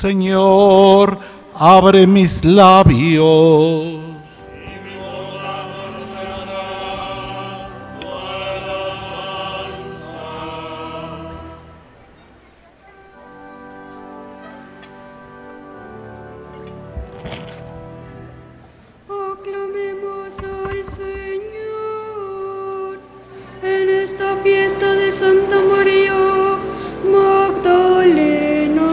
Señor, abre mis labios. Aclamemos al Señor en esta fiesta de Santa María Magdalena.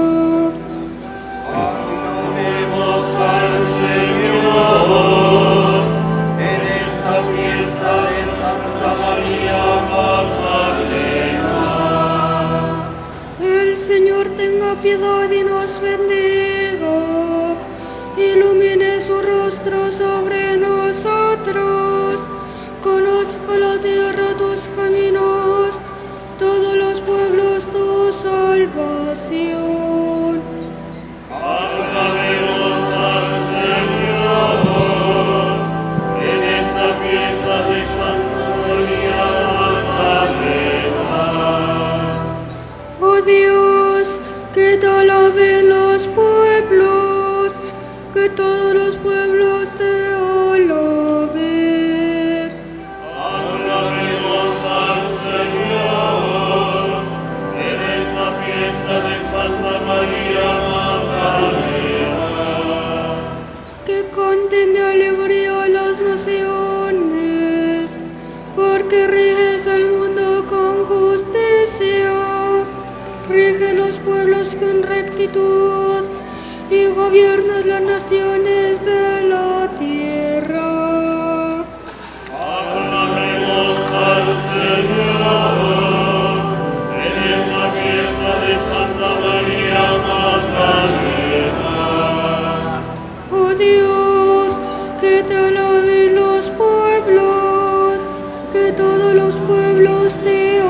Aclamemos al Señor en esta fiesta de Santa María Magdalena. El Señor tenga piedad y nos bendiga, ilumine su rostro sobre nosotros, conozca la tierra tus caminos, todos los pueblos tu salvación. Aclamemos al Señor en esta fiesta de Santa María Magdalena. Oh Dios, que te alaben los pueblos, que todos los pueblos te alaben. Aclamemos al Señor en esta fiesta de Santa María Magdalena. Que canten de alegría las naciones, porque riges el mundo con justicia, rige los pueblos con rectitud y gobiernas las naciones de la tierra. Aclamemos al Señor en esta fiesta de Santa María Magdalena. Oh Dios, que te alaben los pueblos, que todos los pueblos te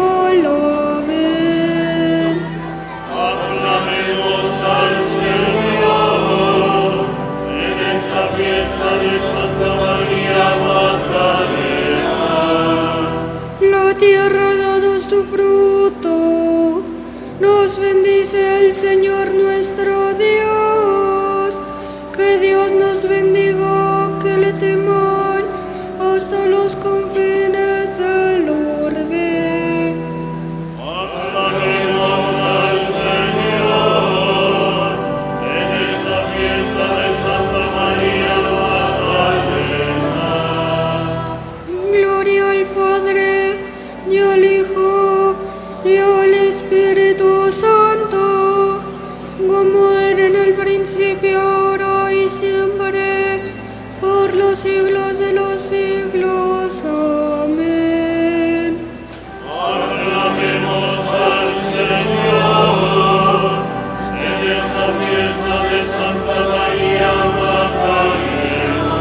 alaben. Aclamemos al Señor en esta fiesta de Santa María Magdalena. La tierra ha dado su fruto, nos bendice el Señor nuestro Dios. Que Dios nos bendiga, que le teman hasta los confines del orbe. Aclamemos al Señor en esta fiesta de Santa María Magdalena. Gloria al Padre, y al Hijo, y al Espíritu Santo, como era en el principio, ahora y siempre, por los siglos de los siglos. Amén. Aclamemos al Señor en esta fiesta de Santa María Magdalena.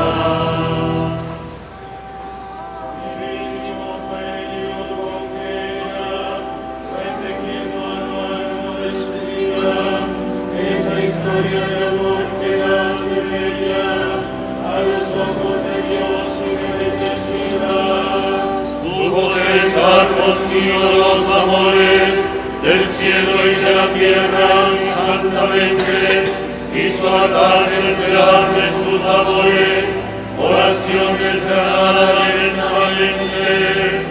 Esa historia de amor que nace bella a los ojos de Dios sin necesidad. Supo estar contigo los amores del cielo y de la tierra santamente, hizo atar el velar de sus amores, oración desgarrada lentamente.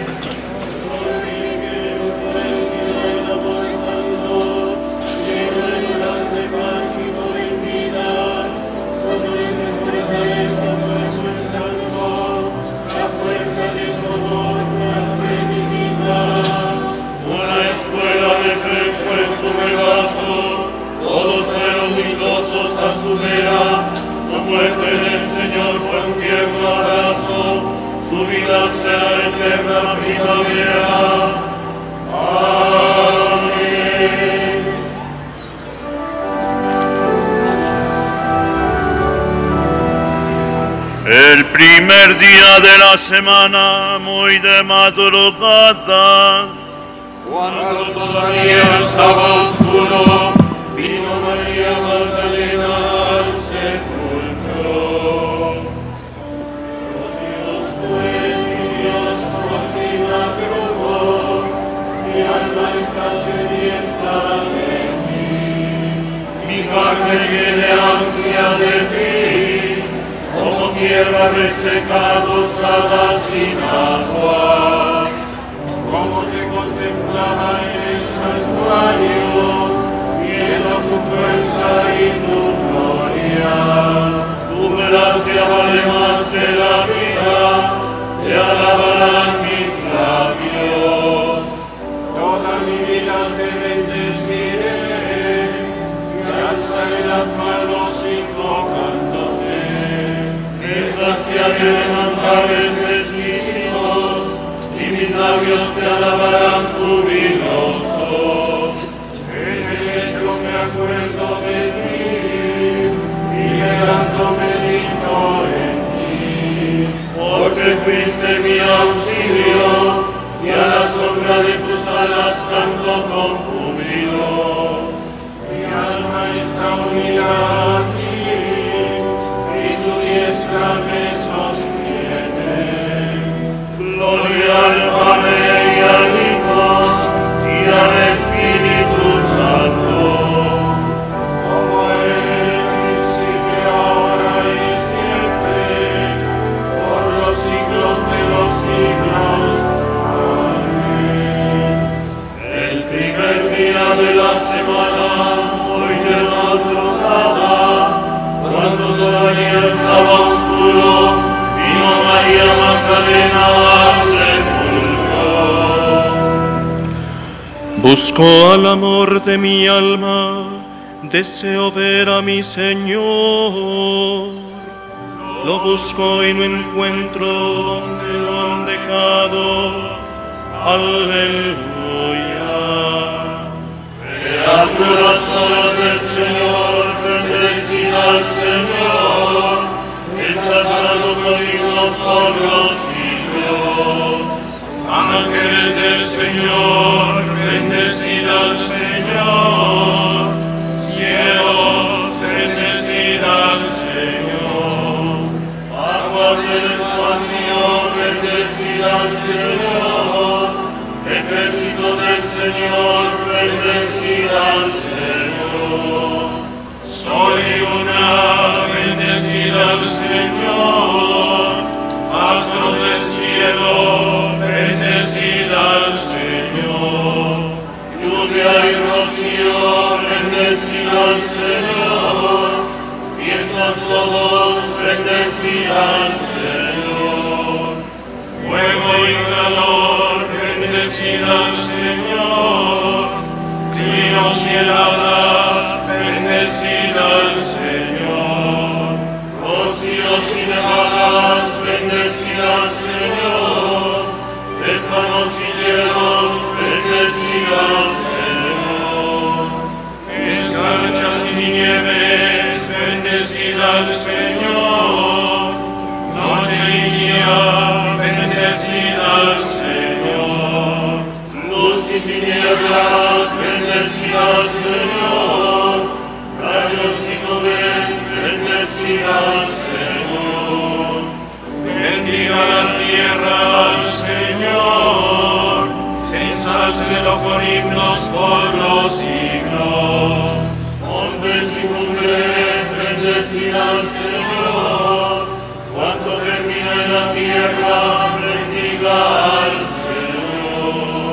Una escuela de fe fue su regazo, todos fueron dichosos a su vera, su muerte del Señor fue un tierno abrazo, su vida será eterna primavera. Amén. El primer día de la semana, muy de madrugada, cuando todavía estaba oscuro, vino María Magdalena al sepulcro. Oh Dios, pues mi Dios, por ti madrugo, mi alma está sedienta de ti. Mi carne tiene ansia de ti, como tierra resecada sin agua. Como te contemplaba en el santuario, viendo tu fuerza y tu gloria. Tu gracia vale más que la vida, te alabarán mis labios. Toda mi vida te bendeciré, y alzaré las manos invocándote. Me saciaré de manjares exquisitos, y mis labios te alabarán jubilosos. En el lecho me acuerdo de ti, y quedándome lindo en ti. Porque fuiste mi auxilio, y a la sombra de tus alas canto con júbilo. Mi alma está unida a ti, y tu diestra me sostiene. Gloria al Padre y al Hijo y al Espíritu Santo, como en el principio, ahora y siempre, por los siglos de los siglos. Amén. El primer día de la semana, hoy de madrugada, cuando todavía estaba oscuro, vino María Magdalena al sepulcro. Busco al amor de mi alma, deseo ver a mi Señor. Lo busco y no encuentro donde lo han dejado. Aleluya. Criaturas todas del Señor, bendecida al Señor, ensalzado con himnos por los siglos. Ángeles del Señor, bendecid al Señor. Cielos, bendecid al Señor. Aguas de la expansión, bendecida al Señor. Ejército del Señor, bendecida al Señor. Sol y luna, bendecid al Señor. Astros del cielo, bendecid al Señor. Lluvia y rocío, bendecida al Señor. Vientos todos, bendecida al Señor. Fuego y calor, bendecid al Señor. Ríos y heladas, bendecid al Señor. Rocíos y nevadas, bendecida al Señor. Témpanos y hielos, bendecida al Señor. Escarchas y nieves, bendecid al Señor. Noche y día, bendecid al Señor. Luz y tinieblas, bendecida al Señor. Rayos y nubes, bendecida al Señor. Bendiga la tierra al Señor, ensálcelo con himnos por los siglos. Montes y cumbres, bendecida al Señor. Cuanto termina en la tierra, bendiga al Señor.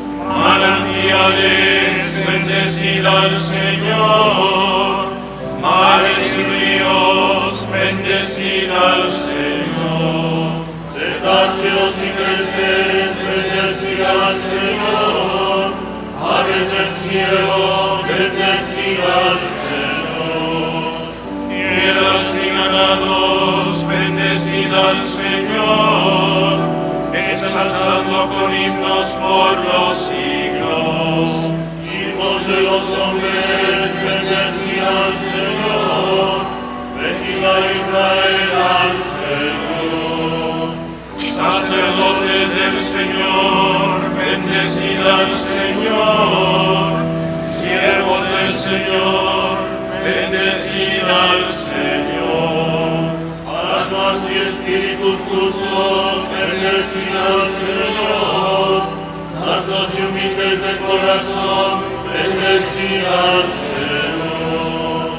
Manantiales, bendecid al Señor. Mares y ríos, bendecid al Señor. Cetáceos y peces, bendecida al Señor. Aves del cielo, bendecida al Señor. Tierras y ganados, bendecid al Señor, ensalzando con himnos por los siglos. Hijos de los hombres, bendecida al Señor. Bendiga Israel al Señor. Sacerdotes del Señor, bendecid al Señor. Siervos del Señor, bendecid al Señor. Almas y espíritus justos, bendecida al Señor. Santos y humildes de corazón, bendecida al Señor.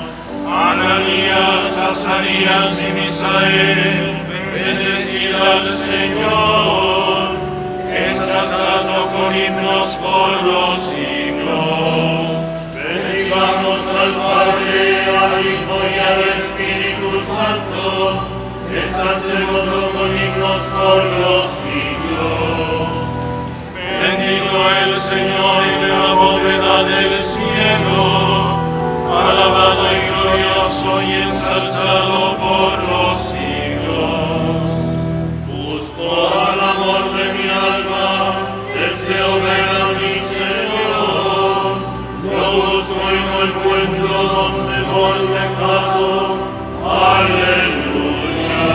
Azarías y Misael, bendecid al Señor, ensalzadlo con himnos por los siglos. Bendigamos al Padre, al Hijo y al Espíritu Santo, ensalcémoslo con himnos por los siglos. Bendito el Señor en la bóveda del cielo, alabado y glorioso y ensalzado por los siglos. Busco al amor de mi alma, deseo ver a mi Señor. Lo busco y no encuentro donde lo he dejado. Aleluya.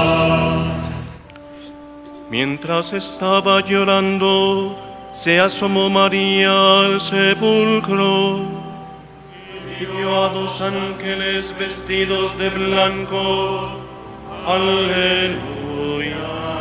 Mientras estaba llorando, se asomó María al sepulcro y vio a dos ángeles vestidos de blanco. Aleluya.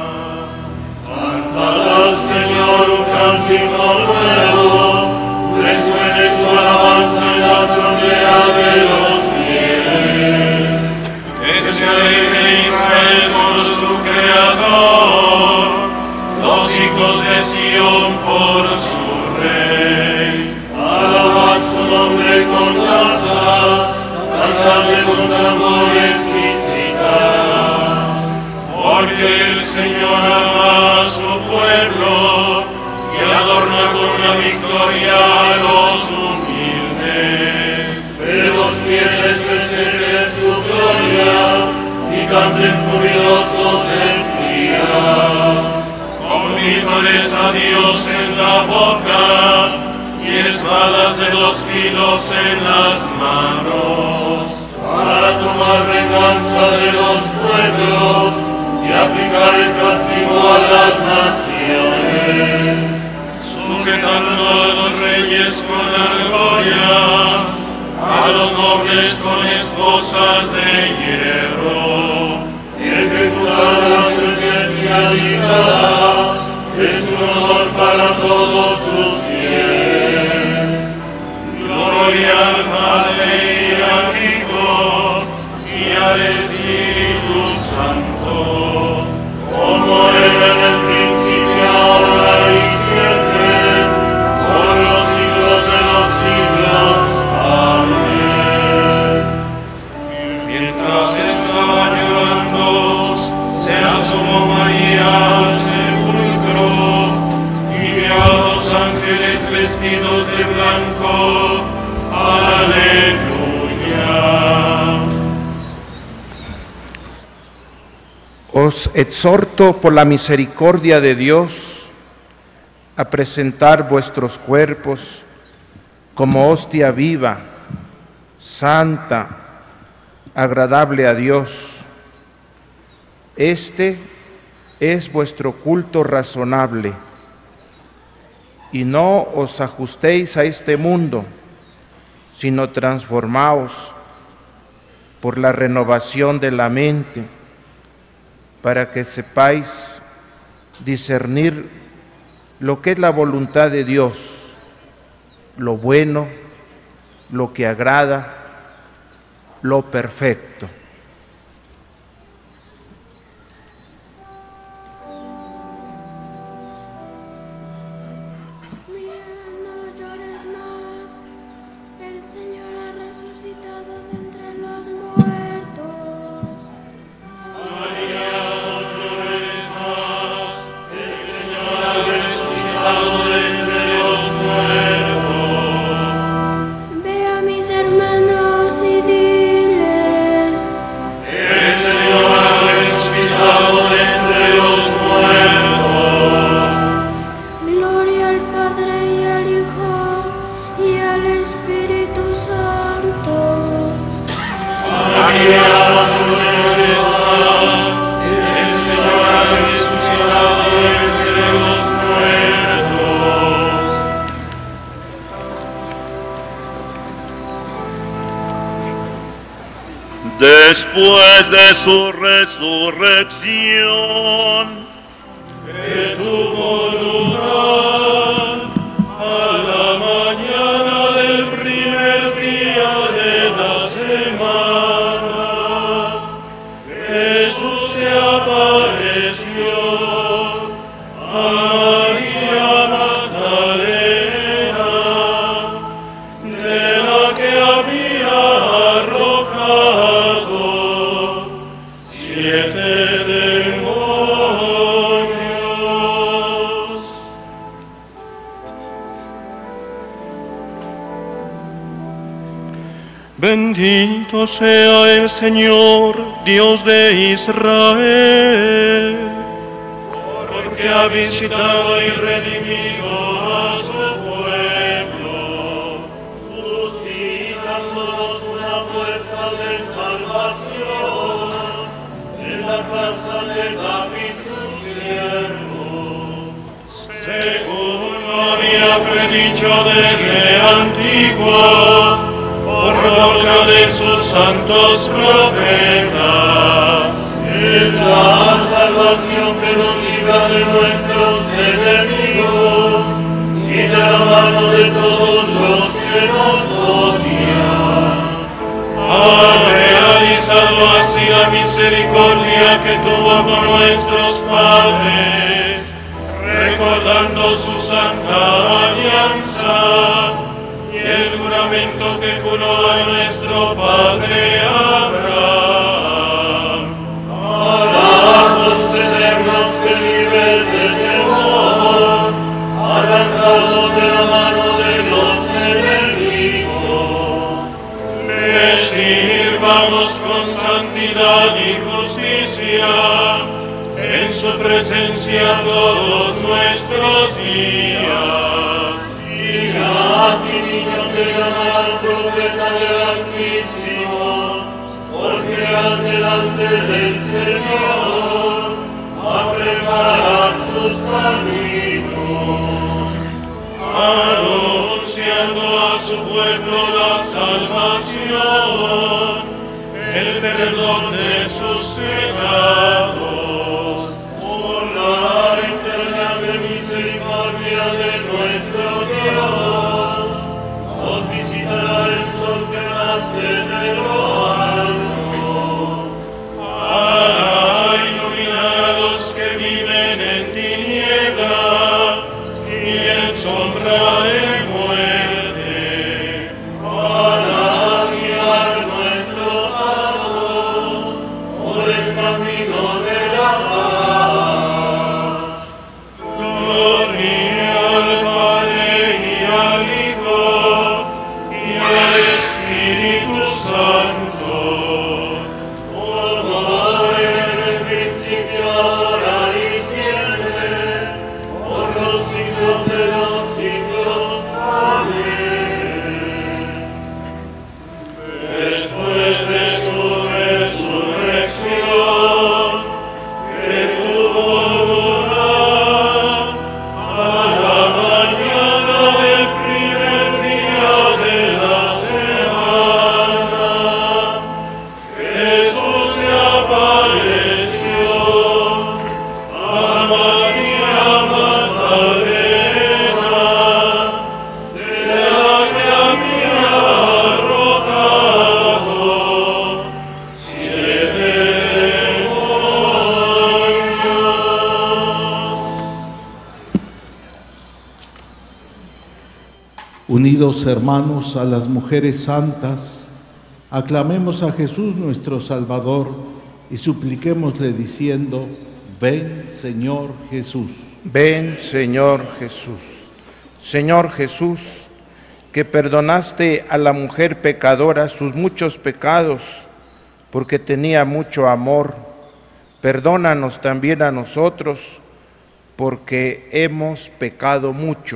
Cantad al Señor un cántico nuevo, resuene su alabanza en la asamblea de los fieles. Que se alegre Israel por su Creador, los hijos de Sión por su Rey. Alabad su nombre con danzas, cantadle con tambores y cítaras. Porque el Señor ama a su pueblo y adorna con la victoria a los humildes. Pero los fieles festejen su gloria y canten jubilosos en filas. Con vítores a Dios en la boca y espadas de dos filos en las manos, para tomar venganza de los pueblos y aplicar el castigo a las naciones, sujetando a los reyes con argollas, a los nobles con esposas de hierro, ejecutar la sentencia dictada, es un honor para todos sus fieles. Gloria al Padre y al Hijo y al Espíritu Santo, como era en el principio, ahora y siempre, por los siglos de los siglos. Amén. Mientras estaba llorando, se asomó María al sepulcro y vio a dos ángeles vestidos de blanco. Aleluya. Os exhorto por la misericordia de Dios a presentar vuestros cuerpos como hostia viva, santa, agradable a Dios. Este es vuestro culto razonable. Y no os ajustéis a este mundo, sino transformaos por la renovación de la mente, para que sepáis discernir lo que es la voluntad de Dios, lo bueno, lo que agrada, lo perfecto. Después de su resurrección, que tuvo lugar a la mañana del primer día de la semana, Bendito sea el Señor, Dios de Israel, porque ha visitado y redimido a su pueblo, suscitándonos una fuerza de salvación en la casa de David su siervo, según lo había predicho desde antiguo, por boca de sus santos profetas. es la salvación que nos libra de nuestros enemigos y de la mano de todos los que nos odian. Ha realizado así la misericordia que tuvo con nuestros padres, recordando su santa alianza y el juramento que juró a nuestro padre Abraham. Para concedernos que libres de temor, arrancados de la mano de los enemigos, Le sirvamos con santidad y justicia en su presencia todos nuestros días. y a ti, niño, te llamarán profeta del Altísimo, porque vas delante del Señor a preparar sus caminos. Anunciando a su pueblo la salvación, el perdón de sus pecados, Por la interminable misericordia de nuestro Dios, nos visitará el sol que nace de lo alto, para iluminar a los que viven en tiniebla y en sombra de muerte, para guiar nuestros pasos por el camino de la paz. gloria al Padre y al Hijo y al Espíritu Santo, Como era en el principio, ahora y siempre, por los siglos de los siglos. Amén. después de su resurrección, que tuvo lugar a la mañana del primer día de la semana, Jesús se apareció a María Magdalena, de la que había arrojado 7 Unidos, hermanos, a las mujeres santas, aclamemos a Jesús nuestro Salvador y supliquémosle diciendo: ven, Señor Jesús. Ven, Señor Jesús. Señor Jesús, que perdonaste a la mujer pecadora sus muchos pecados, porque tenía mucho amor, perdónanos también a nosotros, porque hemos pecado mucho.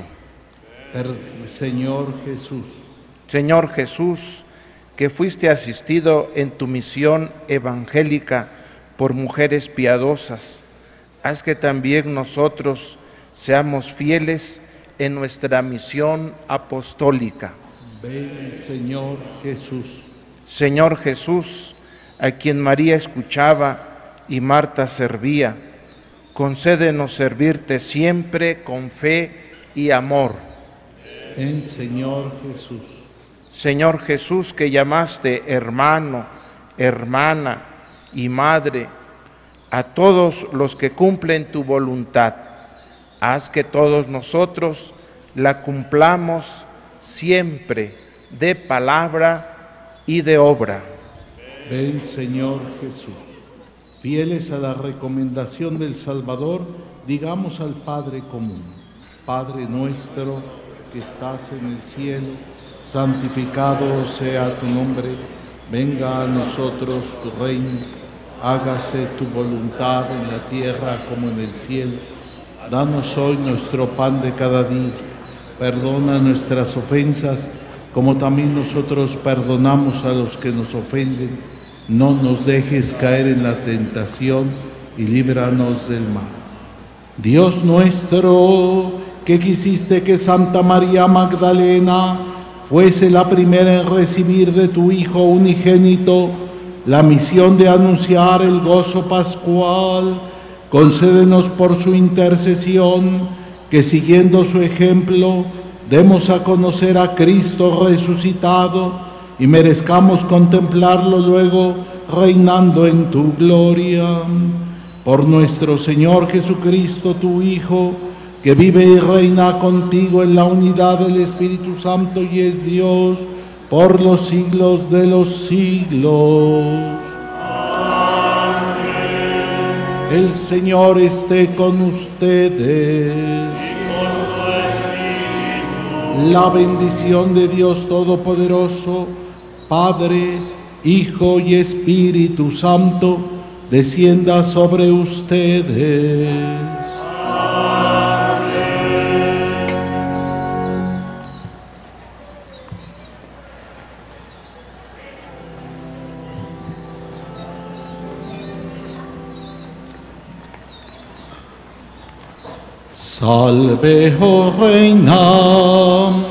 Señor Jesús. Señor Jesús, que fuiste asistido en tu misión evangélica por mujeres piadosas, haz que también nosotros seamos fieles en nuestra misión apostólica. Ven, Señor Jesús. Señor Jesús, a quien María escuchaba y Marta servía, concédenos servirte siempre con fe y amor. Ven, Señor Jesús. Señor Jesús, que llamaste hermano, hermana y madre a todos los que cumplen tu voluntad, haz que todos nosotros la cumplamos siempre de palabra y de obra. Ven, Señor Jesús. Fieles a la recomendación del Salvador, digamos al Padre común: Padre nuestro que estás en el cielo, santificado sea tu nombre, venga a nosotros tu reino, hágase tu voluntad en la tierra como en el cielo. Danos hoy nuestro pan de cada día, perdona nuestras ofensas, como también nosotros perdonamos a los que nos ofenden. No nos dejes caer en la tentación y líbranos del mal. Dios nuestro, que quisiste que Santa María Magdalena fuese la primera en recibir de tu Hijo unigénito la misión de anunciar el gozo pascual, concédenos por su intercesión que, siguiendo su ejemplo, demos a conocer a Cristo resucitado y merezcamos contemplarlo luego reinando en tu gloria. Por nuestro Señor Jesucristo, tu Hijo, que vive y reina contigo en la unidad del Espíritu Santo y es Dios por los siglos de los siglos. Amén. El Señor esté con ustedes. La bendición de Dios Todopoderoso, Padre, Hijo y Espíritu Santo, descienda sobre ustedes. Amén. Salve, oh Reina.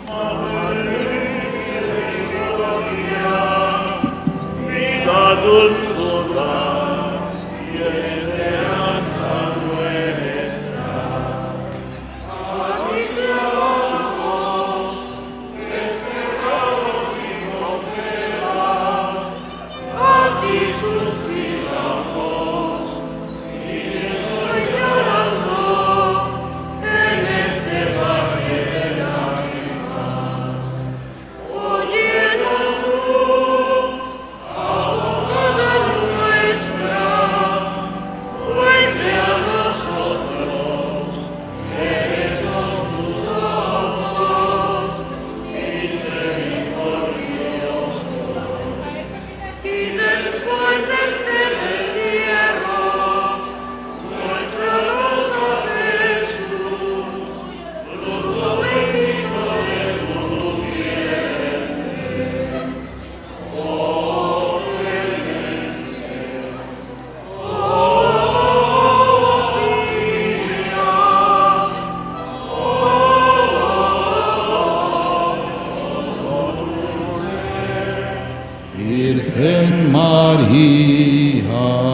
Virgen María,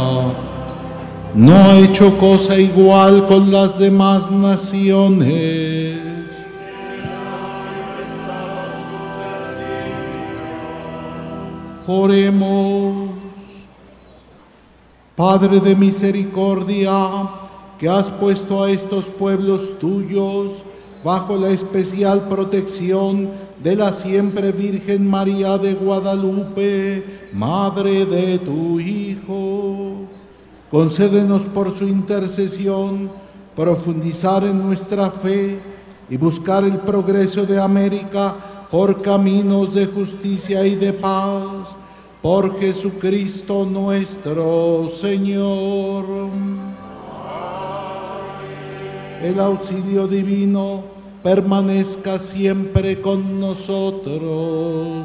no ha hecho cosa igual con las demás naciones. Oremos. Padre de misericordia, que has puesto a estos pueblos tuyos bajo la especial protección de la siempre Virgen María de Guadalupe, Madre de tu Hijo. Concédenos por su intercesión profundizar en nuestra fe y buscar el progreso de América por caminos de justicia y de paz. Por Jesucristo nuestro Señor. El auxilio divino permanezca siempre con nosotros.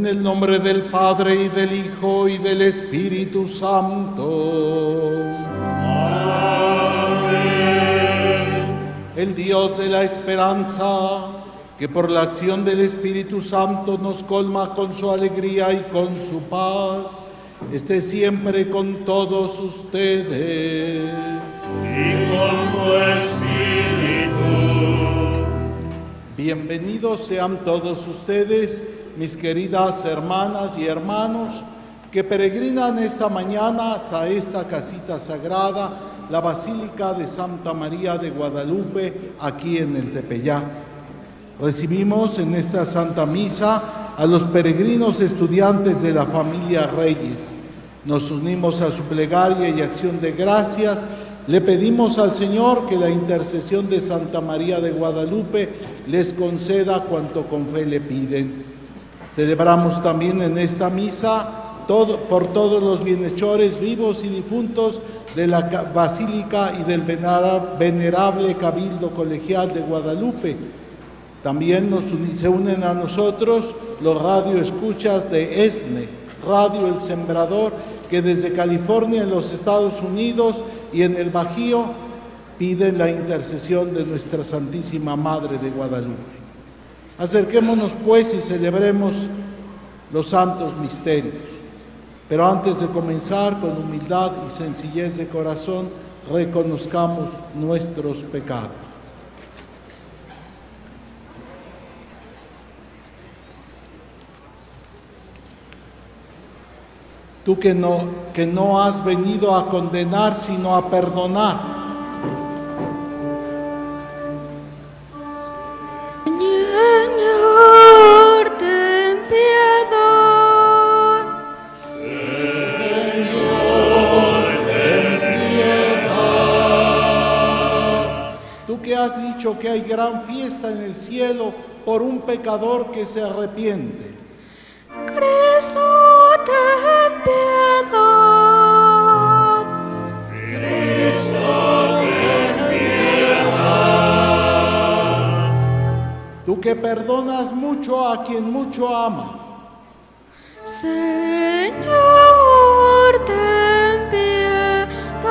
En el nombre del Padre, y del Hijo, y del Espíritu Santo. Amén. El Dios de la esperanza, que por la acción del Espíritu Santo nos colma con su alegría y con su paz, esté siempre con todos ustedes. Y con tu espíritu. Bienvenidos sean todos ustedes, mis queridas hermanas y hermanos, que peregrinan esta mañana hasta esta casita sagrada, la Basílica de Santa María de Guadalupe, aquí en el Tepeyac. Recibimos en esta Santa Misa a los peregrinos estudiantes de la familia Reyes. Nos unimos a su plegaria y acción de gracias. Le pedimos al Señor que la intercesión de Santa María de Guadalupe les conceda cuanto con fe le piden. Celebramos también en esta misa por todos los bienhechores vivos y difuntos de la Basílica y del venerable Cabildo Colegial de Guadalupe. También se unen a nosotros los radioescuchas de ESNE, Radio El Sembrador, que desde California, en los Estados Unidos y en el Bajío, piden la intercesión de nuestra Santísima Madre de Guadalupe. Acerquémonos pues y celebremos los santos misterios. Pero antes de comenzar, con humildad y sencillez de corazón, reconozcamos nuestros pecados. Tú que no has venido a condenar, sino a perdonar. Señor, ten piedad. Señor, ten piedad. Tú que has dicho que hay gran fiesta en el cielo por un pecador que se arrepiente. Cristo, ten piedad. Cristo, ten piedad. Tú que perdonas mucho a quien mucho ama. Señor, ten piedad.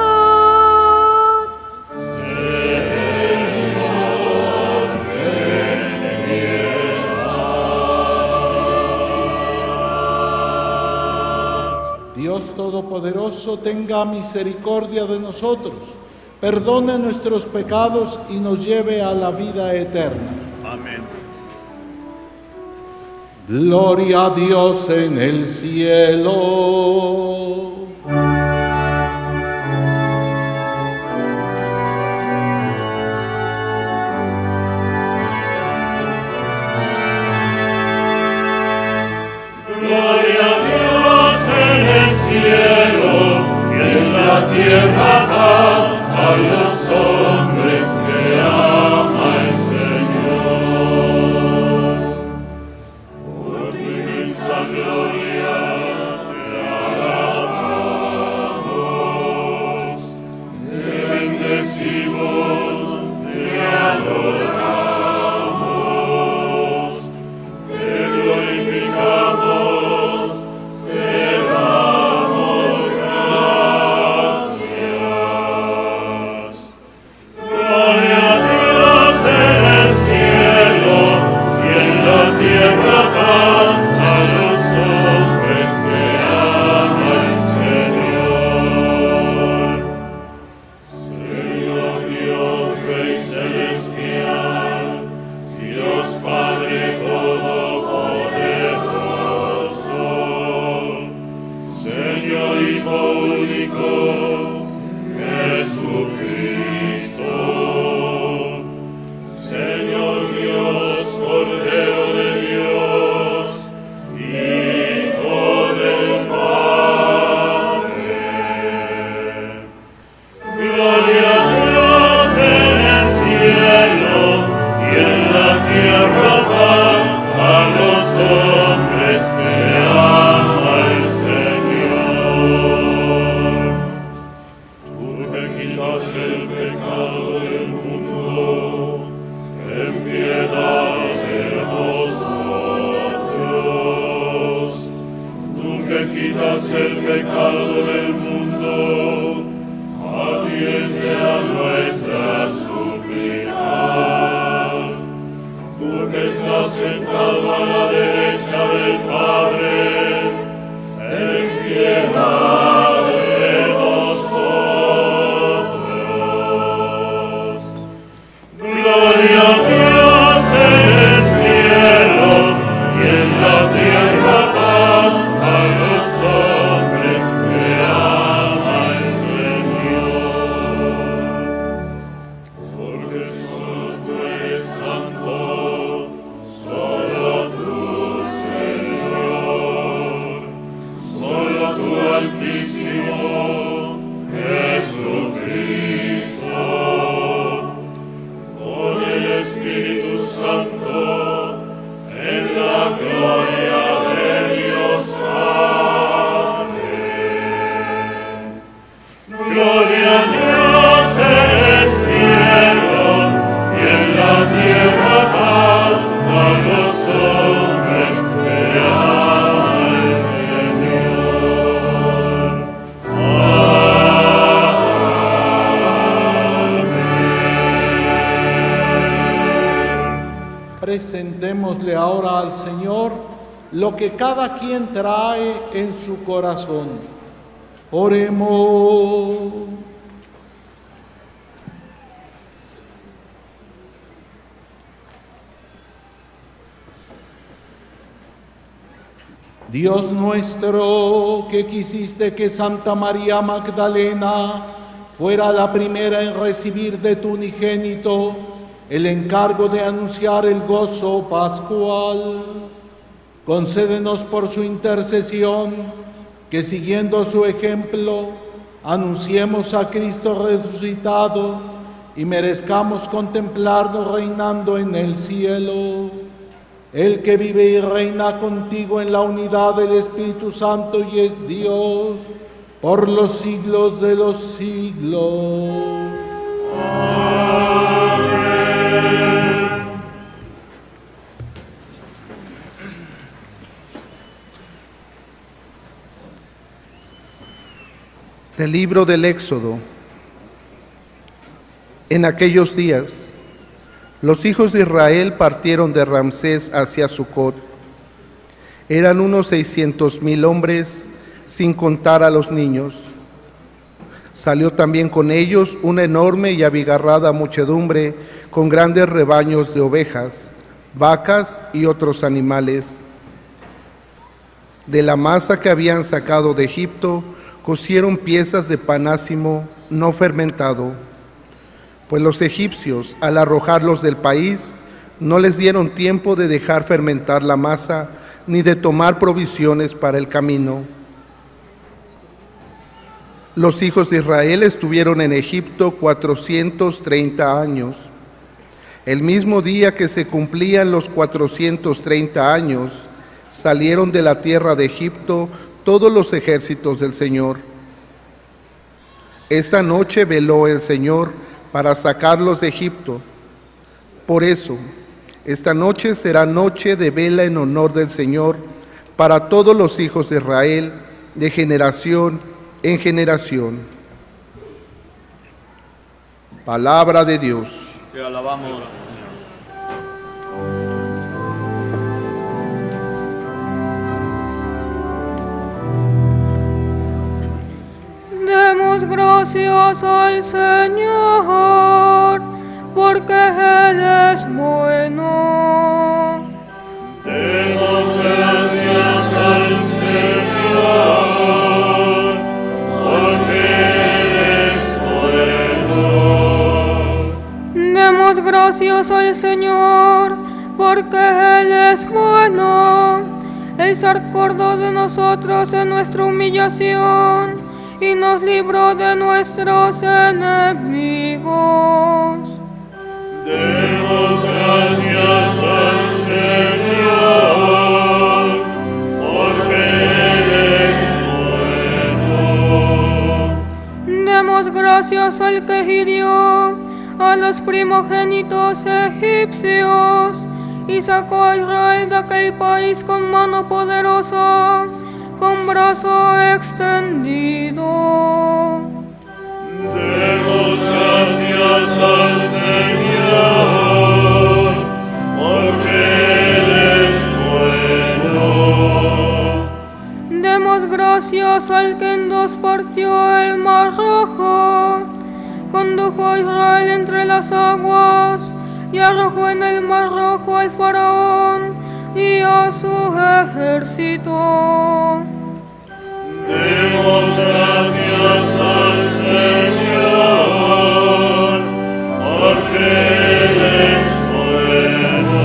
Dios Todopoderoso, tenga misericordia de nosotros, perdone nuestros pecados y nos lleve a la vida eterna. Amén. Gloria a Dios en el cielo. Gloria a Dios en el cielo y en la tierra paz a los hombres que ama el Señor. Por tu inmensa gloria te alabamos. está sentado a la derecha del Padre, ten piedad de nosotros. Gloria a Dios en el cielo y en la tierra paz a los hombres que ama el Señor. Porque solo tú eres santo, solo tú, Señor, solo tú, Altísimo Jesucristo, con el Espíritu Santo, en la gloria de Dios. Amén. Gloria a Dios en el cielo y en la tierra paz a los hombres que ama el Señor. Amén. Presentémosle ahora al Señor lo que cada quien trae en su corazón. Oremos. Dios nuestro, que quisiste que Santa María Magdalena fuera la primera en recibir de tu unigénito el encargo de anunciar el gozo pascual, concédenos por su intercesión que, siguiendo su ejemplo, anunciemos a Cristo resucitado y merezcamos contemplarlo reinando en el cielo. El que vive y reina contigo en la unidad del Espíritu Santo y es Dios por los siglos de los siglos. Del libro del Éxodo. En aquellos días, los hijos de Israel partieron de Ramsés hacia Sucot. Eran unos 600,000 hombres, sin contar a los niños. Salió también con ellos una enorme y abigarrada muchedumbre, con grandes rebaños de ovejas, vacas y otros animales. De la masa que habían sacado de Egipto, cocieron piezas de panácimo no fermentado, pues los egipcios, al arrojarlos del país, no les dieron tiempo de dejar fermentar la masa, ni de tomar provisiones para el camino. Los hijos de Israel estuvieron en Egipto 430 años. El mismo día que se cumplían los 430 años, salieron de la tierra de Egipto todos los ejércitos del Señor. Esa noche veló el Señor para sacarlos de Egipto. Por eso, esta noche será noche de vela en honor del Señor para todos los hijos de Israel, de generación en generación. Palabra de Dios. Te alabamos. Demos gracias al Señor, porque Él es bueno. Demos gracias al Señor, porque Él es bueno. Demos gracias al Señor, porque Él es bueno. Él se acordó de nosotros en nuestra humillación y nos libró de nuestros enemigos. Demos gracias al Señor, porque Él es bueno. Demos gracias al que hirió a los primogénitos egipcios y sacó a Israel de aquel país con mano poderosa, con brazo extendido. Demos gracias al Señor, porque las aguas y arrojó en el mar rojo al faraón y a su ejército. Demos gracias al Señor, porque Él es bueno.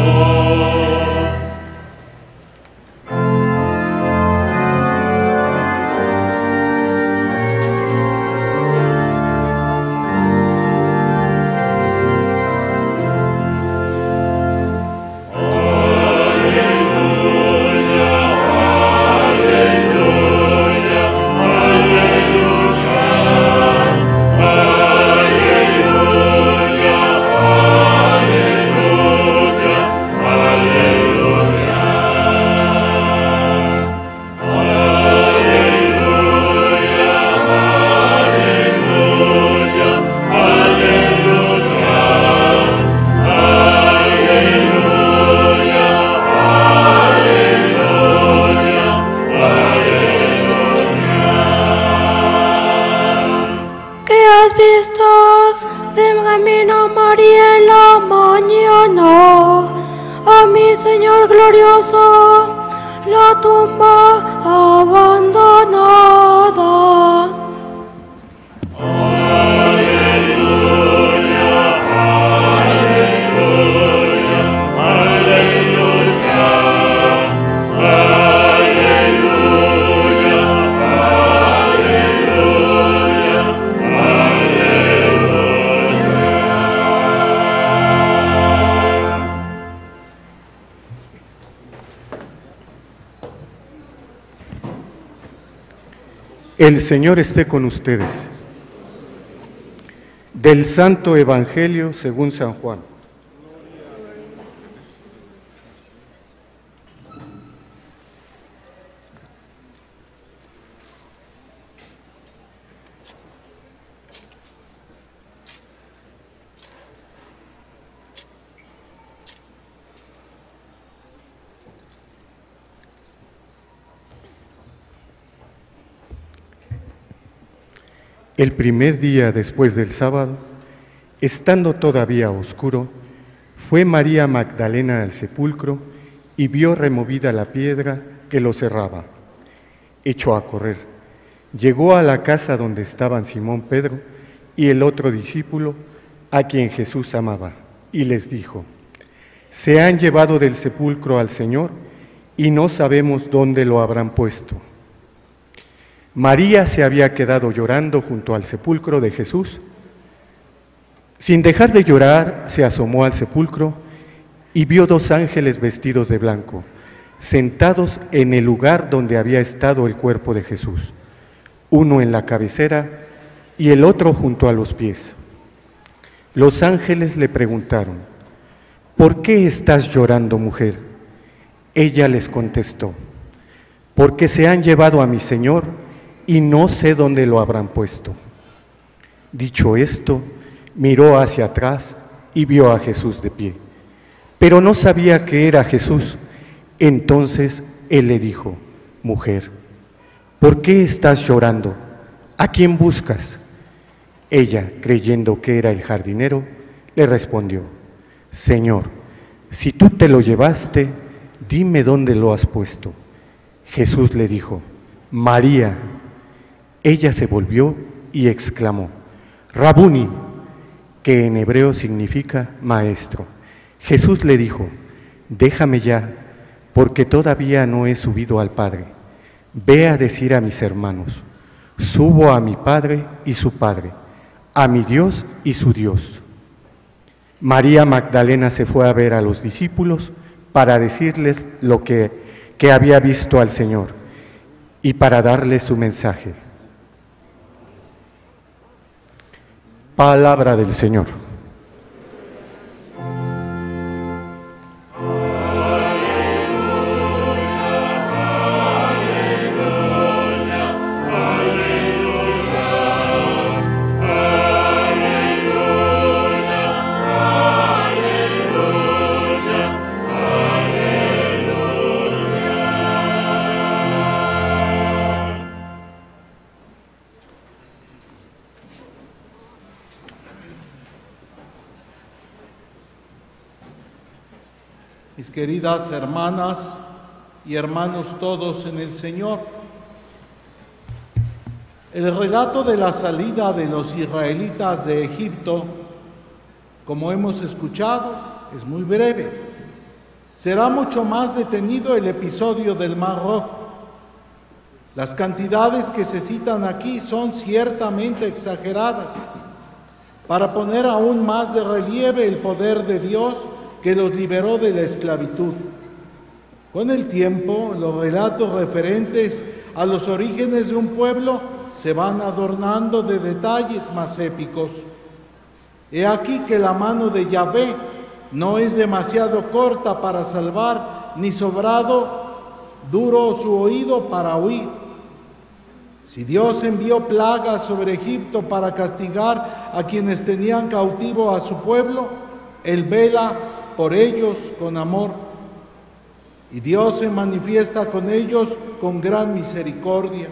El Señor esté con ustedes. Del Santo Evangelio según San Juan. El primer día después del sábado, estando todavía oscuro, fue María Magdalena al sepulcro y vio removida la piedra que lo cerraba. Echó a correr. Llegó a la casa donde estaban Simón Pedro y el otro discípulo, a quien Jesús amaba, y les dijo: se han llevado del sepulcro al Señor y no sabemos dónde lo habrán puesto. María se había quedado llorando junto al sepulcro de Jesús. Sin dejar de llorar, se asomó al sepulcro y vio dos ángeles vestidos de blanco, sentados en el lugar donde había estado el cuerpo de Jesús, uno en la cabecera y el otro junto a los pies. Los ángeles le preguntaron: ¿por qué estás llorando, mujer? Ella les contestó: porque se han llevado a mi Señor y no sé dónde lo habrán puesto. Dicho esto, miró hacia atrás y vio a Jesús de pie, pero no sabía que era Jesús. Entonces él le dijo: mujer, ¿por qué estás llorando? ¿A quién buscas? Ella, creyendo que era el jardinero, le respondió: Señor, si tú te lo llevaste, dime dónde lo has puesto. Jesús le dijo: María. Ella se volvió y exclamó: Rabuni, que en hebreo significa maestro. Jesús le dijo: déjame ya, porque todavía no he subido al Padre. Ve a decir a mis hermanos: subo a mi Padre y su Padre, a mi Dios y su Dios. María Magdalena se fue a ver a los discípulos para decirles lo que había visto al Señor y para darles su mensaje. Palabra del Señor. mis queridas hermanas y hermanos todos en el Señor. El relato de la salida de los israelitas de Egipto, como hemos escuchado, es muy breve. Será mucho más detenido el episodio del Mar Rojo. Las cantidades que se citan aquí son ciertamente exageradas, para poner aún más de relieve el poder de Dios que los liberó de la esclavitud. Con el tiempo, los relatos referentes a los orígenes de un pueblo se van adornando de detalles más épicos. He aquí que la mano de Yahvé no es demasiado corta para salvar, ni sobrado duro su oído para oír. Si Dios envió plagas sobre Egipto para castigar a quienes tenían cautivo a su pueblo, Él vela por ellos con amor. Y Dios se manifiesta con ellos con gran misericordia.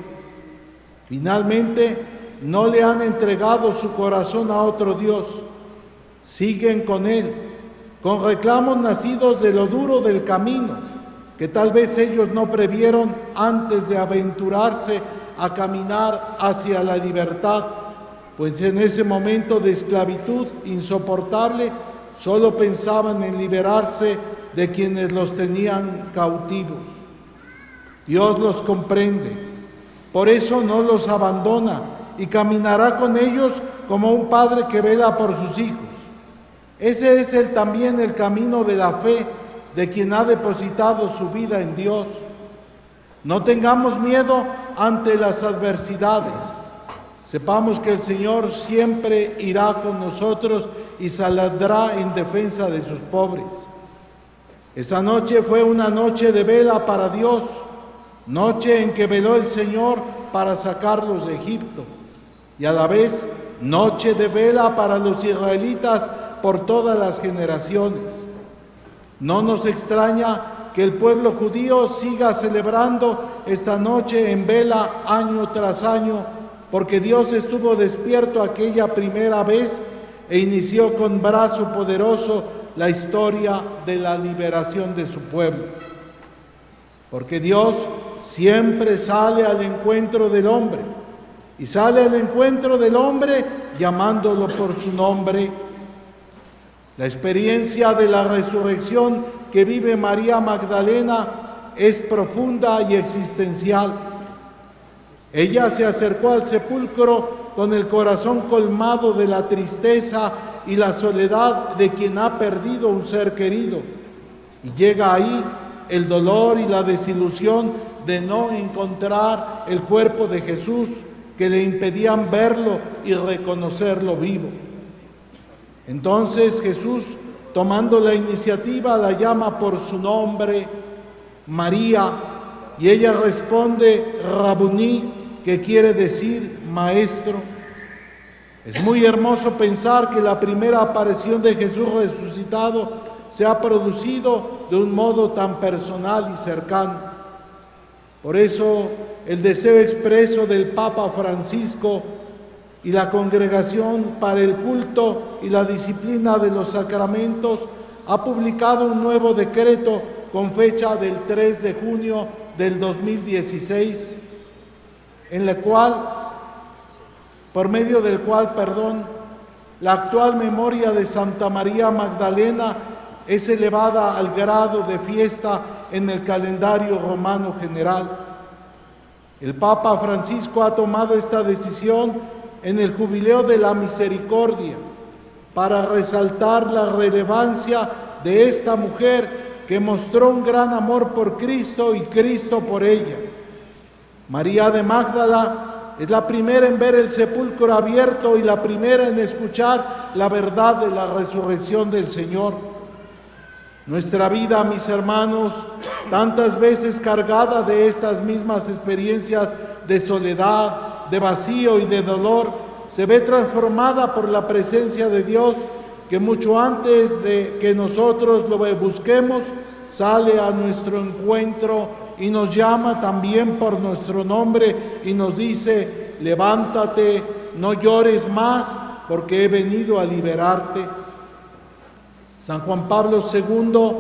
Finalmente, no le han entregado su corazón a otro Dios. Siguen con Él, con reclamos nacidos de lo duro del camino, que tal vez ellos no previeron antes de aventurarse a caminar hacia la libertad, pues en ese momento de esclavitud insoportable solo pensaban en liberarse de quienes los tenían cautivos. Dios los comprende, por eso no los abandona y caminará con ellos como un padre que vela por sus hijos. Ese es también el camino de la fe de quien ha depositado su vida en Dios. No tengamos miedo ante las adversidades. Sepamos que el Señor siempre irá con nosotros y saldrá en defensa de sus pobres. Esa noche fue una noche de vela para Dios, noche en que veló el Señor para sacarlos de Egipto, y a la vez noche de vela para los israelitas por todas las generaciones. No nos extraña que el pueblo judío siga celebrando esta noche en vela año tras año, porque Dios estuvo despierto aquella primera vez e inició con brazo poderoso la historia de la liberación de su pueblo. Porque Dios siempre sale al encuentro del hombre, y sale al encuentro del hombre llamándolo por su nombre. La experiencia de la resurrección que vive María Magdalena es profunda y existencial. Ella se acercó al sepulcro con el corazón colmado de la tristeza y la soledad de quien ha perdido un ser querido. Y llega ahí el dolor y la desilusión de no encontrar el cuerpo de Jesús que le impedían verlo y reconocerlo vivo. Entonces Jesús, tomando la iniciativa, la llama por su nombre, María, y ella responde, Rabuní, que quiere decir maestro. Es muy hermoso pensar que la primera aparición de Jesús resucitado se ha producido de un modo tan personal y cercano. Por eso, el deseo expreso del Papa Francisco y la Congregación para el Culto y la Disciplina de los Sacramentos ha publicado un nuevo decreto con fecha del 3 de junio del 2016, por medio del cual, la actual memoria de Santa María Magdalena es elevada al grado de fiesta en el calendario romano general. El Papa Francisco ha tomado esta decisión en el Jubileo de la Misericordia para resaltar la relevancia de esta mujer que mostró un gran amor por Cristo y Cristo por ella. María de Magdala es la primera en ver el sepulcro abierto y la primera en escuchar la verdad de la resurrección del Señor. Nuestra vida, mis hermanos, tantas veces cargada de estas mismas experiencias de soledad, de vacío y de dolor, se ve transformada por la presencia de Dios, que mucho antes de que nosotros lo busquemos, sale a nuestro encuentro y nos llama también por nuestro nombre y nos dice, levántate, no llores más, porque he venido a liberarte. San Juan Pablo II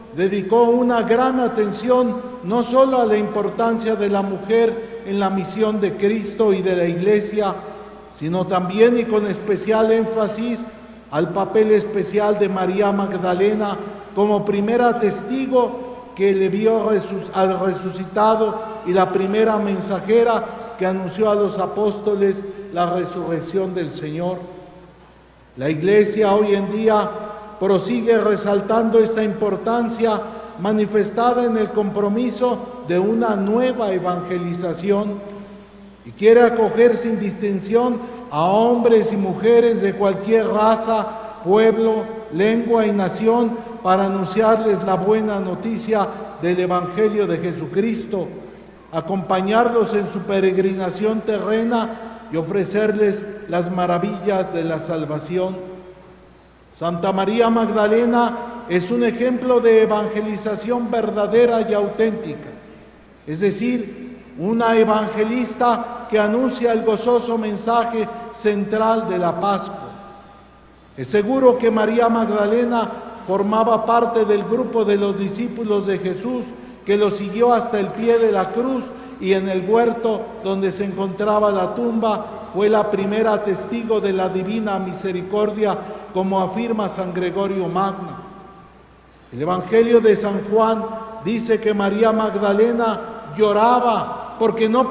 dedicó una gran atención no solo a la importancia de la mujer en la misión de Cristo y de la Iglesia, sino también y con especial énfasis al papel especial de María Magdalena como primera testigo que le vio al resucitado y la primera mensajera que anunció a los apóstoles la resurrección del Señor. La Iglesia hoy en día prosigue resaltando esta importancia manifestada en el compromiso de una nueva evangelización y quiere acoger sin distinción a hombres y mujeres de cualquier raza, pueblo, lengua y nación para anunciarles la buena noticia del Evangelio de Jesucristo, acompañarlos en su peregrinación terrena y ofrecerles las maravillas de la salvación. Santa María Magdalena es un ejemplo de evangelización verdadera y auténtica, es decir, una evangelista que anuncia el gozoso mensaje central de la Pascua. Es seguro que María Magdalena formaba parte del grupo de los discípulos de Jesús que lo siguió hasta el pie de la cruz y en el huerto donde se encontraba la tumba fue la primera testigo de la divina misericordia, como afirma San Gregorio Magno. El Evangelio de San Juan dice que María Magdalena lloraba porque no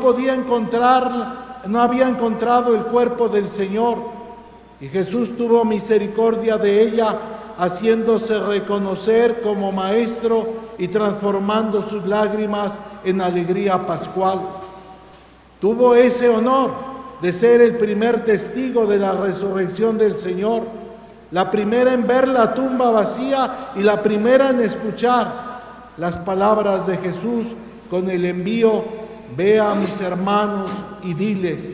había encontrado el cuerpo del Señor, y Jesús tuvo misericordia de ella, haciéndose reconocer como maestro y transformando sus lágrimas en alegría pascual. Tuvo ese honor de ser el primer testigo de la resurrección del Señor, la primera en ver la tumba vacía y la primera en escuchar las palabras de Jesús con el envío: ve a mis hermanos y diles.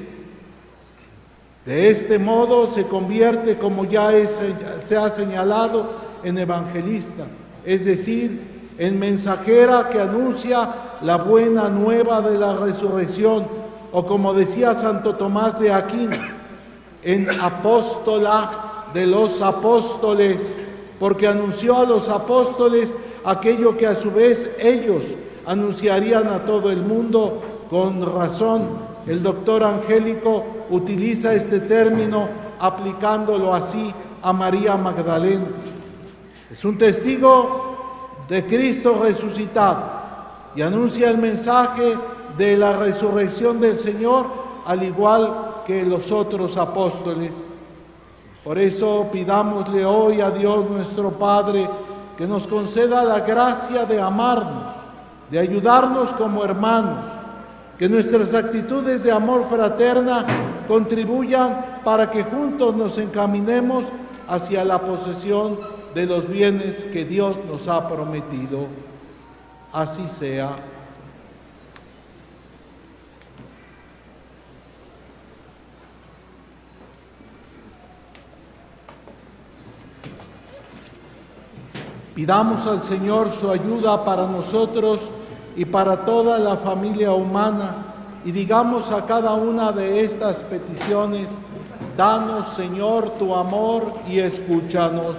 De este modo se convierte, como ya se ha señalado, en evangelista, es decir, en mensajera que anuncia la buena nueva de la resurrección, o como decía Santo Tomás de Aquino, en apóstola de los apóstoles, porque anunció a los apóstoles aquello que a su vez ellos anunciarían a todo el mundo. Con razón, el doctor Angélico utiliza este término aplicándolo así a María Magdalena. Es un testigo de Cristo resucitado y anuncia el mensaje de la resurrección del Señor, al igual que los otros apóstoles. Por eso pidámosle hoy a Dios nuestro Padre que nos conceda la gracia de amarnos, de ayudarnos como hermanos, que nuestras actitudes de amor fraterna contribuyan para que juntos nos encaminemos hacia la posesión de los bienes que Dios nos ha prometido. Así sea. Pidamos al Señor su ayuda para nosotros y para toda la familia humana, y digamos a cada una de estas peticiones: danos, Señor, tu amor y escúchanos.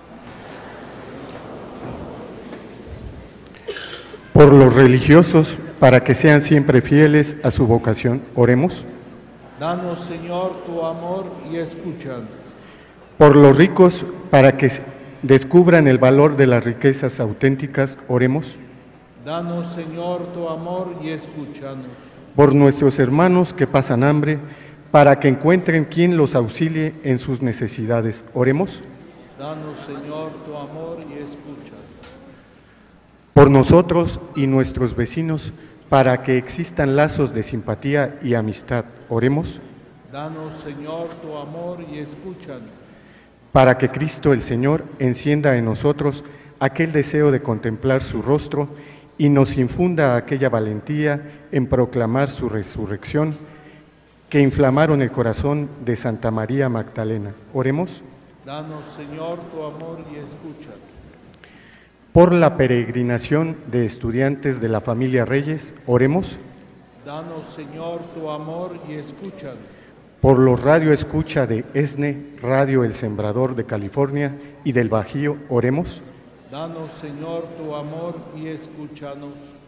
Por los religiosos, para que sean siempre fieles a su vocación, oremos. Danos, Señor, tu amor y escúchanos. Por los ricos, para que descubran el valor de las riquezas auténticas, oremos. Danos, Señor, tu amor y escúchanos. Por nuestros hermanos que pasan hambre, para que encuentren quien los auxilie en sus necesidades, oremos. Danos, Señor, tu amor y escúchanos. Por nosotros y nuestros vecinos, para que existan lazos de simpatía y amistad, oremos. Danos, Señor, tu amor y escúchanos. Para que Cristo el Señor encienda en nosotros aquel deseo de contemplar su rostro y nos infunda aquella valentía en proclamar su resurrección que inflamaron el corazón de Santa María Magdalena. Oremos. Danos, Señor, tu amor y escúchanos. Por la peregrinación de estudiantes de la familia Reyes, oremos. Danos, Señor, tu amor y escúchanos. Por los radio escucha de ESNE, Radio El Sembrador de California y del Bajío, oremos. Danos, Señor, tu amor y escúchanos.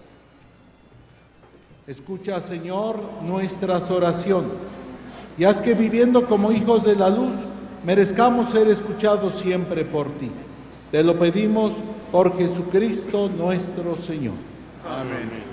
Escucha, Señor, nuestras oraciones y haz que viviendo como hijos de la luz merezcamos ser escuchados siempre por ti. Te lo pedimos por Jesucristo nuestro Señor. Amén.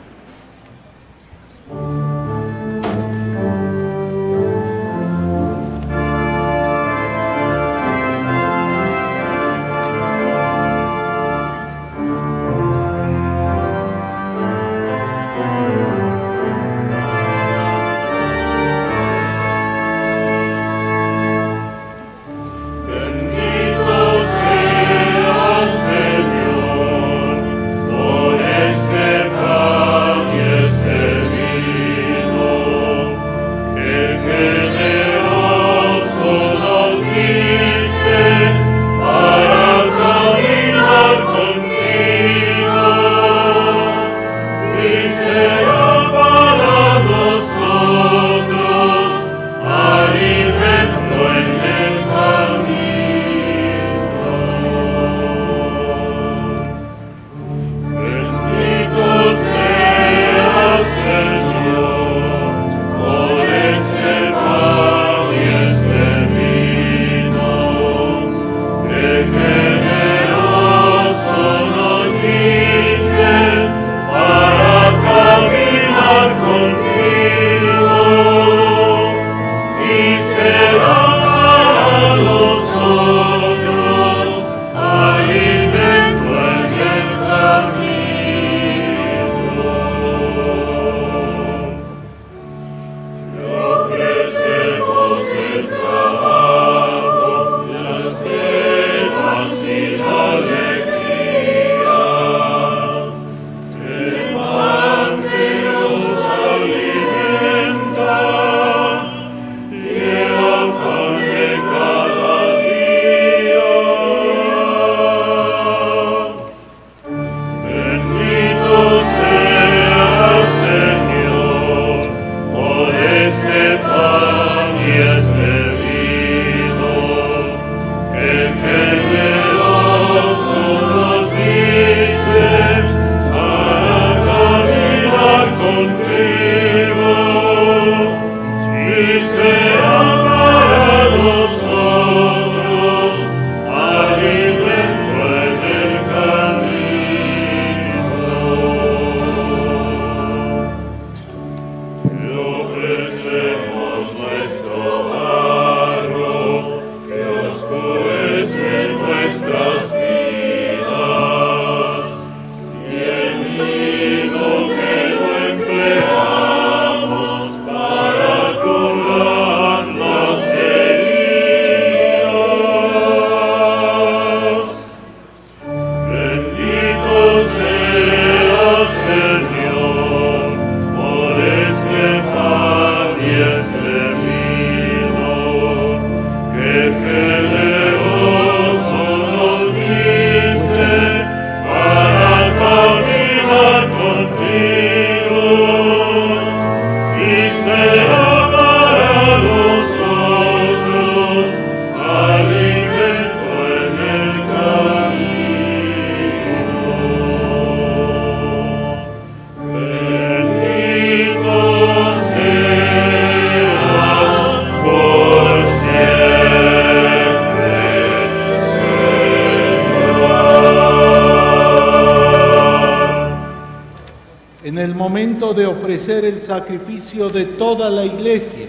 De ofrecer el sacrificio de toda la Iglesia,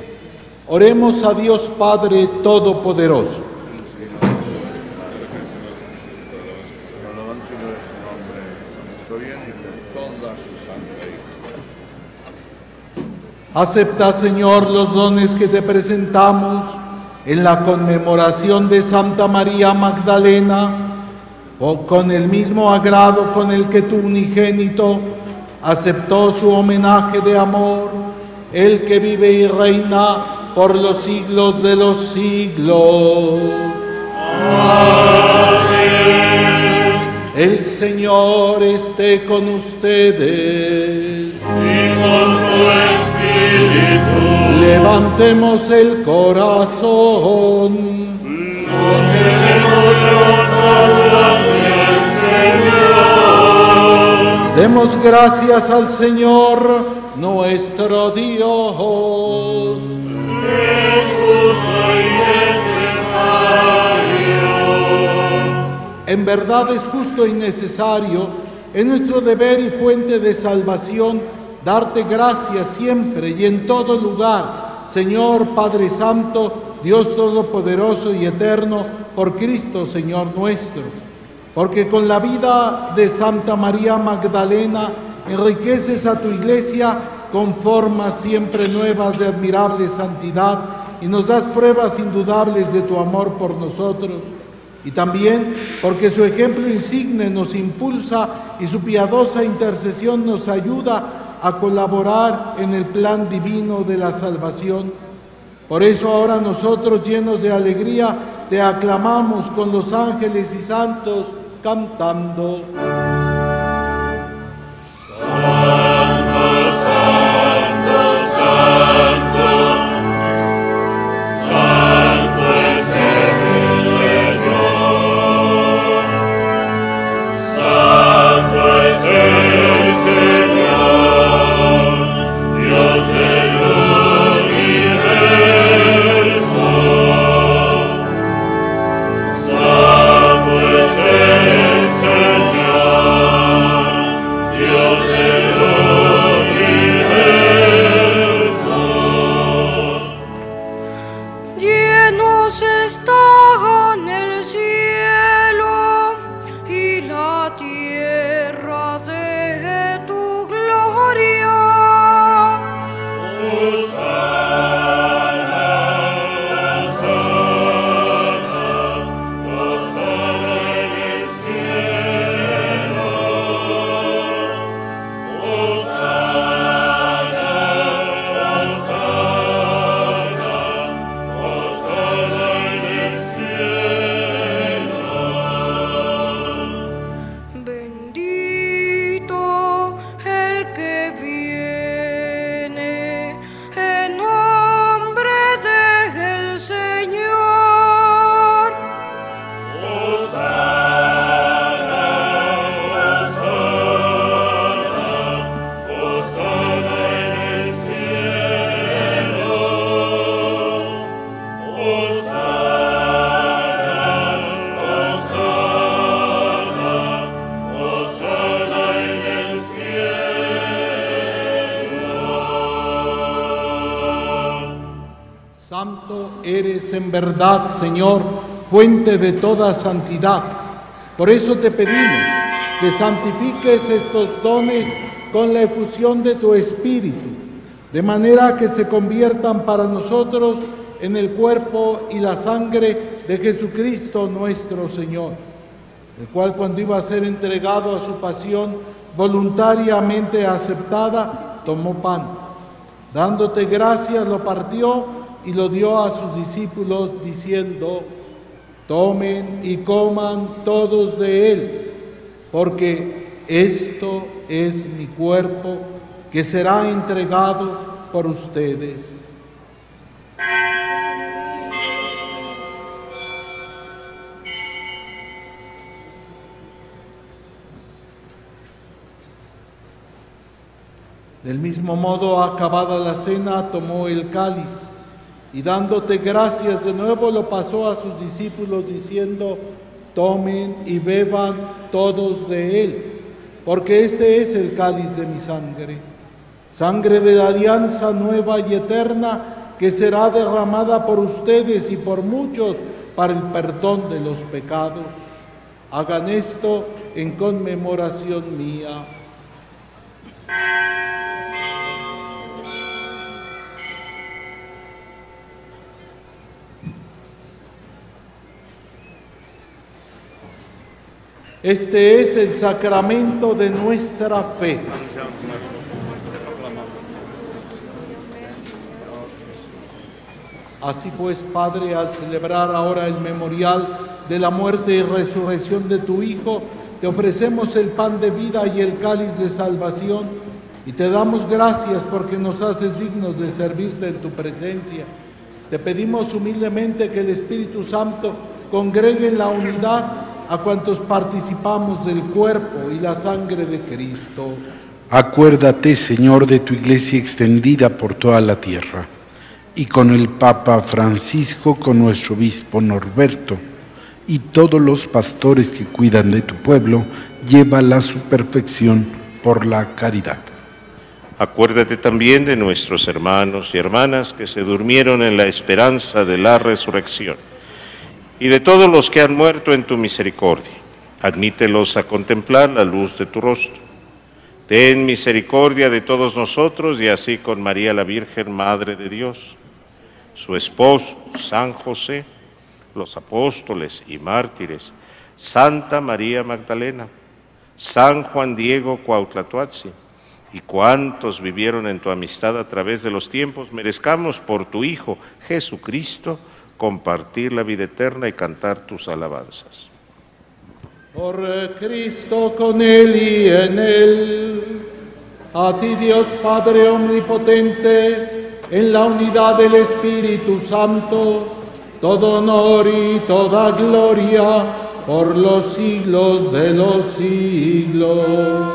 oremos a Dios Padre Todopoderoso. Acepta, Señor, los dones que te presentamos en la conmemoración de Santa María Magdalena, o con el mismo agrado con el que tu unigénito aceptó su homenaje de amor, el que vive y reina por los siglos de los siglos. Amén. El Señor esté con ustedes. Y con tu espíritu. Levantemos el corazón. Lo tenemos levantado hacia el Señor. Señor. Demos gracias al Señor, nuestro Dios. Es justo y necesario. En verdad es justo y necesario, es nuestro deber y fuente de salvación, darte gracias siempre y en todo lugar, Señor Padre Santo, Dios Todopoderoso y Eterno, por Cristo Señor nuestro. Porque con la vida de Santa María Magdalena enriqueces a tu iglesia con formas siempre nuevas de admirable santidad y nos das pruebas indudables de tu amor por nosotros. Y también porque su ejemplo insigne nos impulsa y su piadosa intercesión nos ayuda a colaborar en el plan divino de la salvación. Por eso ahora nosotros, llenos de alegría, te aclamamos con los ángeles y santos, cantando. Santo, santo, santo, santo es el Señor. Santo es el Señor, Dios del universo. Santo es el Señor, Dios del universo. Llenos están el cielo y la tierra de tu gloria. Hosana, Hosana, Hosana en el cielo. Hosana, Hosana, Hosana en el cielo. Bendito el que viene en nombre del Señor. Hosana, Hosana, Hosana en el cielo. Hosana, Hosana, Hosana en el cielo. Santo eres en verdad, Señor, fuente de toda santidad. Por eso te pedimos que santifiques estos dones con la efusión de tu Espíritu, de manera que se conviertan para nosotros en el cuerpo y la sangre de Jesucristo nuestro Señor, el cual cuando iba a ser entregado a su pasión voluntariamente aceptada, tomó pan. Dándote gracias, lo partió y lo dio a sus discípulos, diciendo: tomen y coman todos de él, porque esto es mi cuerpo, que será entregado por ustedes. Del mismo modo, acabada la cena, tomó el cáliz y dándote gracias de nuevo lo pasó a sus discípulos diciendo: tomen y beban todos de él, porque este es el cáliz de mi sangre, sangre de la alianza nueva y eterna, que será derramada por ustedes y por muchos para el perdón de los pecados. Hagan esto en conmemoración mía. Este es el sacramento de nuestra fe. Así pues, Padre, al celebrar ahora el memorial de la muerte y resurrección de tu Hijo, te ofrecemos el pan de vida y el cáliz de salvación, y te damos gracias porque nos haces dignos de servirte en tu presencia. Te pedimos humildemente que el Espíritu Santo congregue en la unidad a cuantos participamos del cuerpo y la sangre de Cristo. Acuérdate, Señor, de tu Iglesia extendida por toda la tierra, y con el Papa Francisco, con nuestro obispo Norberto, y todos los pastores que cuidan de tu pueblo, llévala a su perfección por la caridad. Acuérdate también de nuestros hermanos y hermanas que se durmieron en la esperanza de la resurrección, y de todos los que han muerto en tu misericordia. Admítelos a contemplar la luz de tu rostro. Ten misericordia de todos nosotros, y así con María la Virgen, Madre de Dios, su esposo, San José, los apóstoles y mártires, Santa María Magdalena, San Juan Diego Cuauhtlatoatzin, y cuantos vivieron en tu amistad a través de los tiempos, merezcamos por tu Hijo Jesucristo compartir la vida eterna y cantar tus alabanzas. Por Cristo, con Él y en Él, a ti Dios Padre Omnipotente, en la unidad del Espíritu Santo, todo honor y toda gloria por los siglos de los siglos.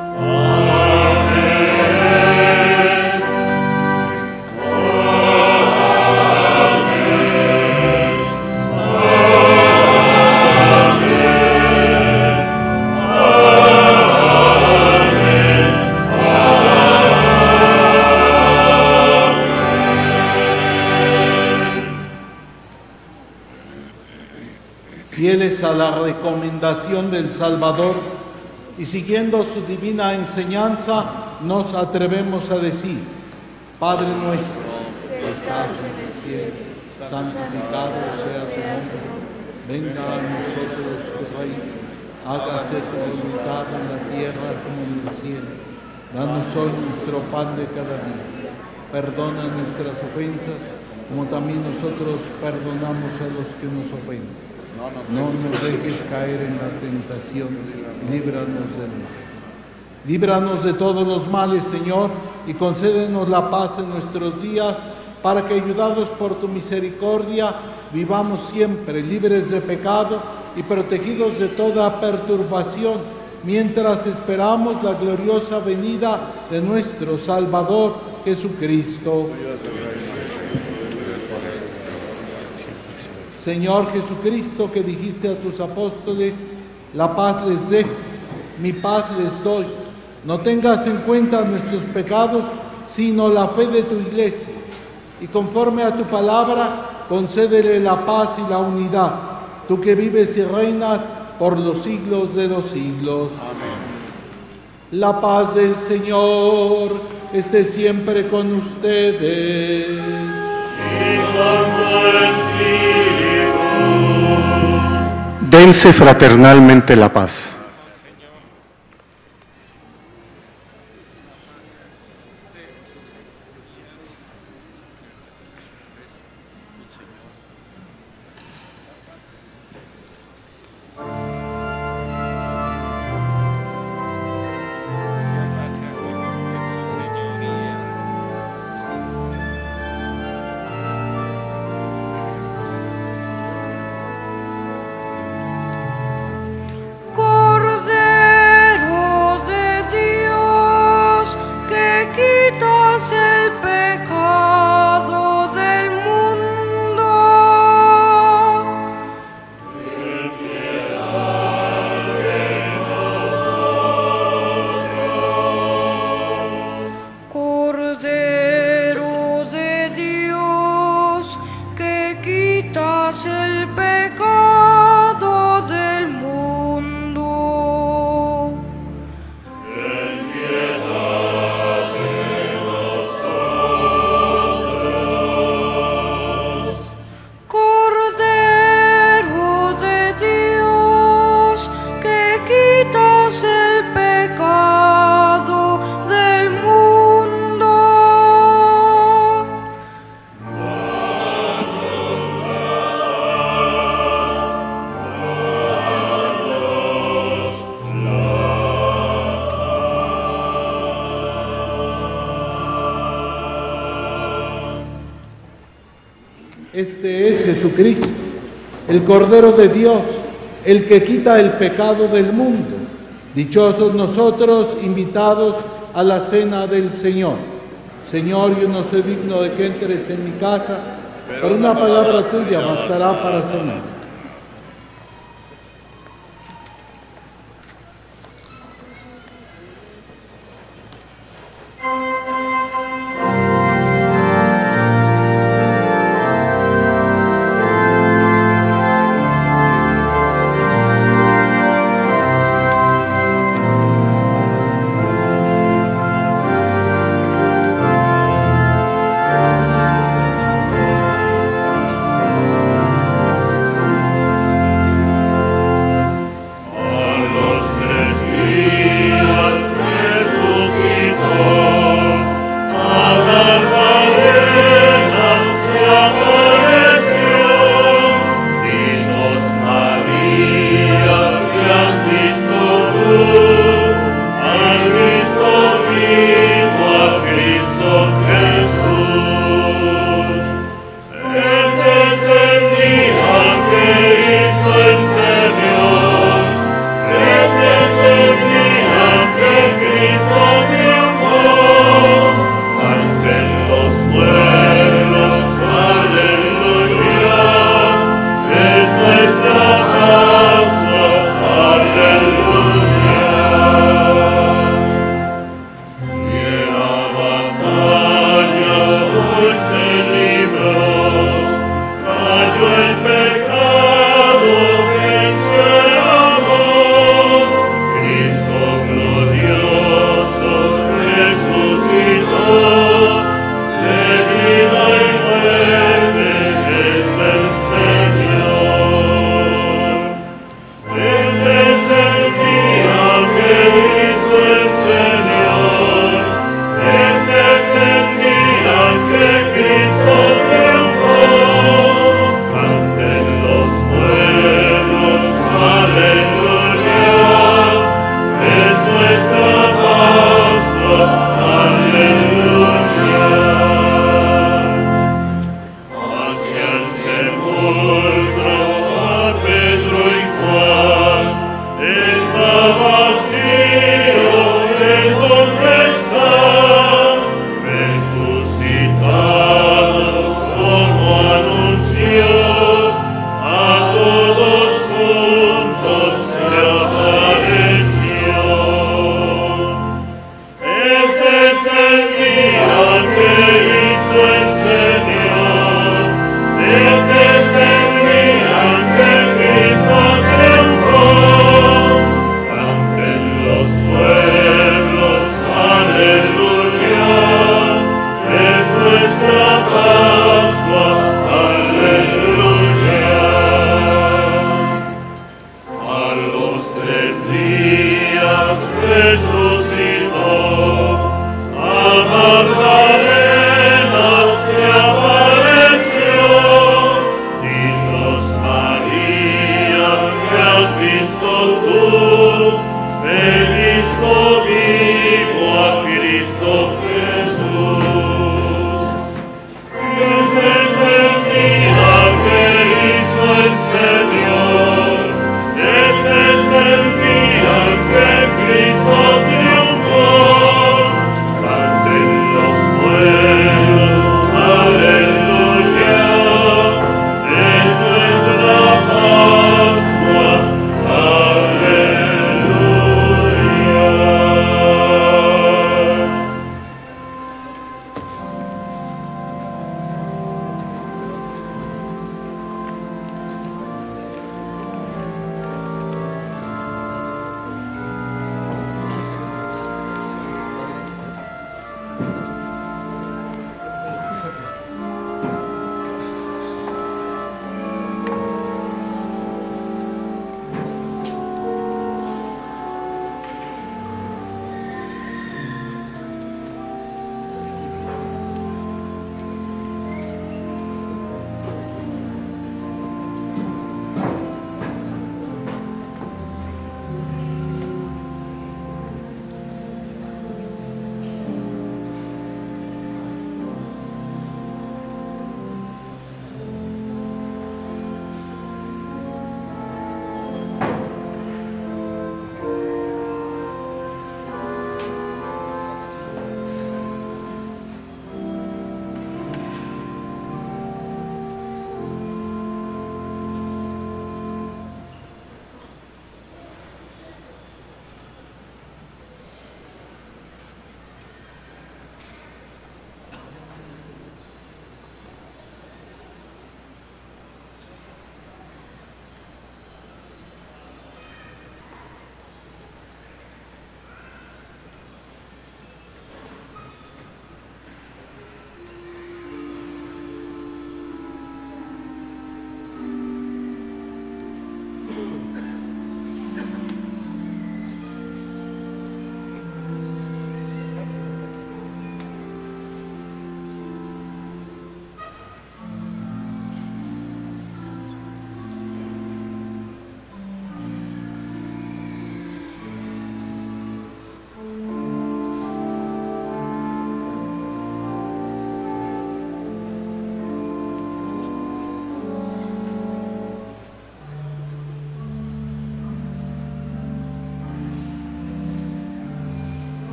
Fieles a la recomendación del Salvador y siguiendo su divina enseñanza, nos atrevemos a decir: Padre nuestro que estás en el cielo, santificado sea tu nombre. Venga a nosotros tu reino, hágase tu voluntad en la tierra como en el cielo. Danos hoy nuestro pan de cada día. Perdona nuestras ofensas, como también nosotros perdonamos a los que nos ofenden. No nos dejes caer en la tentación, líbranos del mal. Líbranos de todos los males, Señor, y concédenos la paz en nuestros días, para que, ayudados por tu misericordia, vivamos siempre libres de pecado y protegidos de toda perturbación, mientras esperamos la gloriosa venida de nuestro Salvador Jesucristo. Señor Jesucristo, que dijiste a tus apóstoles: la paz les dejo, mi paz les doy. No tengas en cuenta nuestros pecados, sino la fe de tu Iglesia. Y conforme a tu palabra, concédele la paz y la unidad, tú que vives y reinas por los siglos de los siglos. Amén. La paz del Señor esté siempre con ustedes. Y con tu espíritu. Dense fraternalmente la paz. Este es Jesucristo, el Cordero de Dios, el que quita el pecado del mundo. Dichosos nosotros, invitados a la cena del Señor. Señor, yo no soy digno de que entres en mi casa, pero una palabra tuya bastará para sanar.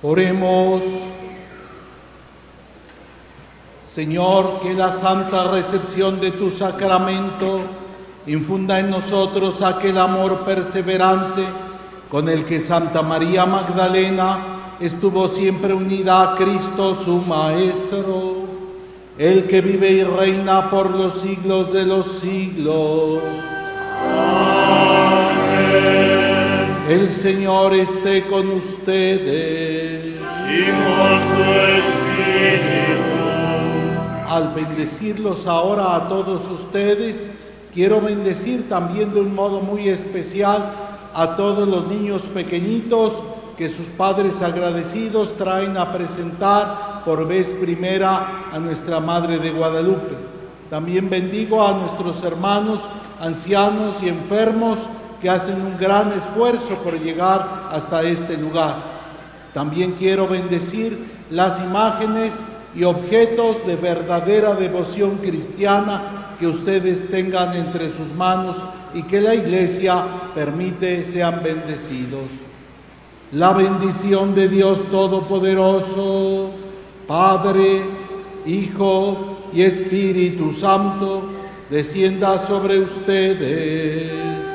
Oremos. Señor, que la santa recepción de tu sacramento infunda en nosotros aquel amor perseverante con el que Santa María Magdalena estuvo siempre unida a Cristo su Maestro, el que vive y reina por los siglos de los siglos. Amén. El Señor esté con ustedes. Y con tu espíritu. Al bendecirlos ahora a todos ustedes, quiero bendecir también de un modo muy especial a todos los niños pequeñitos que sus padres agradecidos traen a presentar por vez primera a nuestra Madre de Guadalupe. También bendigo a nuestros hermanos ancianos y enfermos que hacen un gran esfuerzo por llegar hasta este lugar. También quiero bendecir las imágenes y objetos de verdadera devoción cristiana que ustedes tengan entre sus manos y que la Iglesia permite sean bendecidos. La bendición de Dios Todopoderoso, Padre, Hijo y Espíritu Santo, descienda sobre ustedes.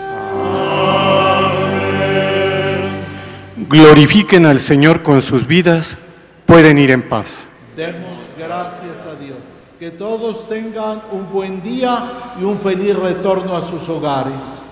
Amén. Glorifiquen al Señor con sus vidas, pueden ir en paz. Demos gracias a Dios. Que todos tengan un buen día y un feliz retorno a sus hogares.